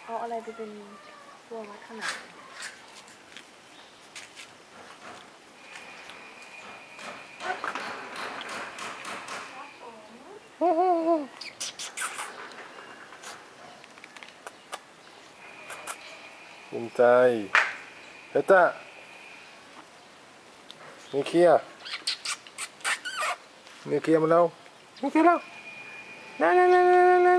เอาอะไรไปเป็นตัววัดขนาดภูมิใจเฮ้ยต้านิเคียมาแล้วนิเคียแล้วนั่น